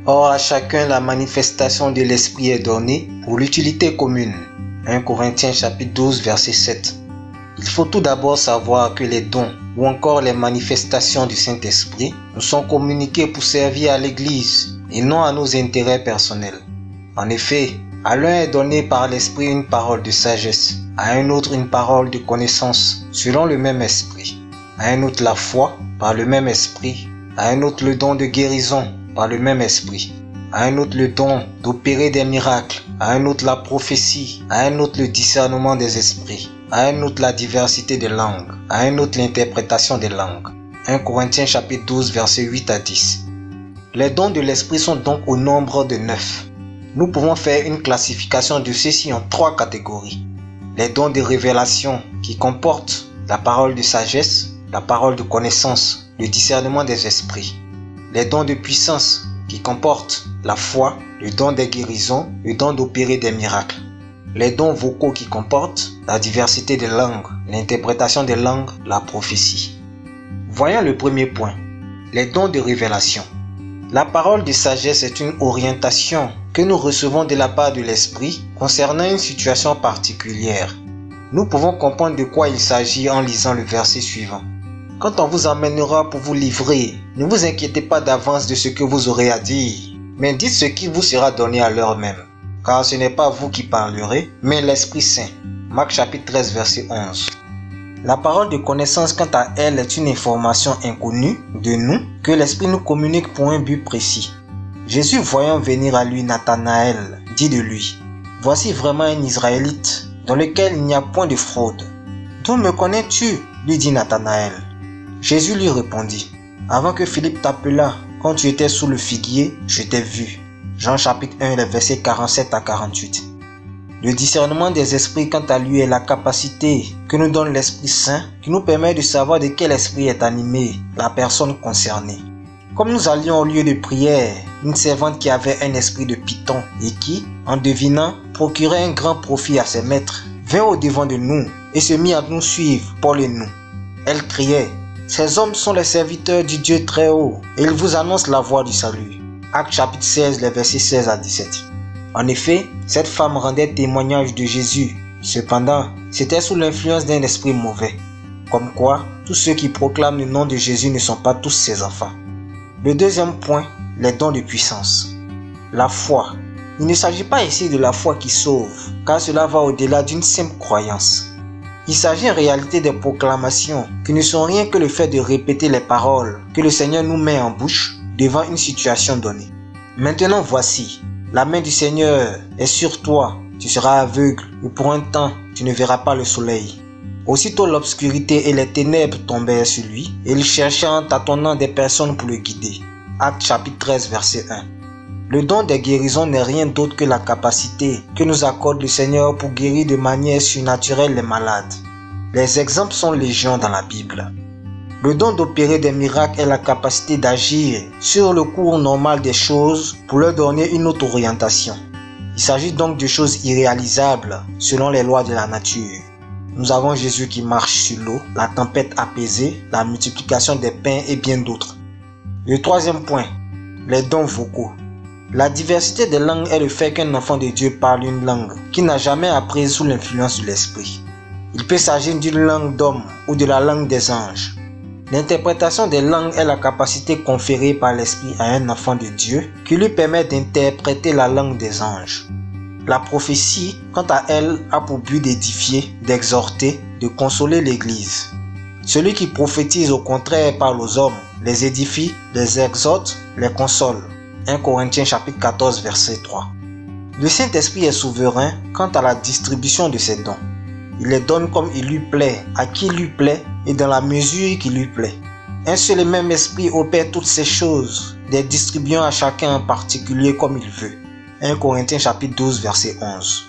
Or à chacun la manifestation de l'Esprit est donnée pour l'utilité commune. 1 Corinthiens chapitre 12 verset 7. Il faut tout d'abord savoir que les dons ou encore les manifestations du Saint-Esprit nous sont communiqués pour servir à l'Église et non à nos intérêts personnels. En effet, à l'un est donné par l'Esprit une parole de sagesse, à un autre une parole de connaissance selon le même Esprit, à un autre la foi par le même Esprit, à un autre le don de guérison par le même Esprit, à un autre le don d'opérer des miracles, à un autre la prophétie, à un autre le discernement des esprits, à un autre la diversité des langues, à un autre l'interprétation des langues. 1 Corinthiens chapitre 12 versets 8 à 10. Les dons de l'Esprit sont donc au nombre de 9. Nous pouvons faire une classification de ceux-ci en 3 catégories. Les dons de révélation qui comportent la parole de sagesse, la parole de connaissance, le discernement des esprits. Les dons de puissance qui comportent la foi, le don des guérisons, le don d'opérer des miracles. Les dons vocaux qui comportent la diversité des langues, l'interprétation des langues, la prophétie. Voyons le premier point, les dons de révélation. La parole de sagesse est une orientation que nous recevons de la part de l'Esprit concernant une situation particulière. Nous pouvons comprendre de quoi il s'agit en lisant le verset suivant. Quand on vous emmènera pour vous livrer, ne vous inquiétez pas d'avance de ce que vous aurez à dire, mais dites ce qui vous sera donné à l'heure même. Car ce n'est pas vous qui parlerez, mais l'Esprit Saint. Marc chapitre 13 verset 11. La parole de connaissance quant à elle est une information inconnue de nous que l'Esprit nous communique pour un but précis. Jésus, voyant venir à lui Nathanaël, dit de lui, « Voici vraiment un Israélite, dans lequel il n'y a point de fraude. »« D'où me connais-tu » lui dit Nathanaël. Jésus lui répondit, « Avant que Philippe t'appelât, quand tu étais sous le figuier, je t'ai vu. » Jean chapitre 1, les versets 47 à 48. Le discernement des esprits quant à lui est la capacité que nous donne l'Esprit Saint qui nous permet de savoir de quel esprit est animée la personne concernée. Comme nous allions au lieu de prière, une servante qui avait un esprit de python et qui, en devinant, procurait un grand profit à ses maîtres, vint au devant de nous et se mit à nous suivre, Paul et nous. Elle criait, « Ces hommes sont les serviteurs du Dieu très haut et ils vous annoncent la voie du salut. » Actes chapitre 16, les versets 16 à 17. En effet, cette femme rendait témoignage de Jésus. Cependant, c'était sous l'influence d'un esprit mauvais. Comme quoi, tous ceux qui proclament le nom de Jésus ne sont pas tous ses enfants. Le deuxième point, les dons de puissance. La foi. Il ne s'agit pas ici de la foi qui sauve, car cela va au-delà d'une simple croyance. Il s'agit en réalité des proclamations qui ne sont rien que le fait de répéter les paroles que le Seigneur nous met en bouche devant une situation donnée. Maintenant voici, la main du Seigneur est sur toi, tu seras aveugle et pour un temps tu ne verras pas le soleil. Aussitôt l'obscurité et les ténèbres tombèrent sur lui et il chercha en tâtonnant des personnes pour le guider. Actes chapitre 13 verset 1. Le don des guérisons n'est rien d'autre que la capacité que nous accorde le Seigneur pour guérir de manière surnaturelle les malades. Les exemples sont légion dans la Bible. Le don d'opérer des miracles est la capacité d'agir sur le cours normal des choses pour leur donner une autre orientation. Il s'agit donc de choses irréalisables selon les lois de la nature. Nous avons Jésus qui marche sur l'eau, la tempête apaisée, la multiplication des pains et bien d'autres. Le troisième point, les dons vocaux. La diversité des langues est le fait qu'un enfant de Dieu parle une langue qu'il n'a jamais apprise sous l'influence de l'esprit. Il peut s'agir d'une langue d'homme ou de la langue des anges. L'interprétation des langues est la capacité conférée par l'Esprit à un enfant de Dieu qui lui permet d'interpréter la langue des anges. La prophétie, quant à elle, a pour but d'édifier, d'exhorter, de consoler l'Église. Celui qui prophétise au contraire parle aux hommes, les édifie, les exhorte, les console. 1 Corinthiens chapitre 14 verset 3. Le Saint-Esprit est souverain quant à la distribution de ses dons. Il les donne comme il lui plaît, à qui lui plaît et dans la mesure qui lui plaît. Un seul et même esprit opère toutes ces choses, les distribuant à chacun en particulier comme il veut. 1 Corinthiens chapitre 12 verset 11.